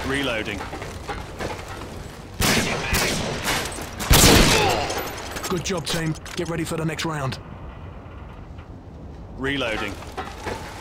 Reloading. Good job, team. Get ready for the next round. Reloading.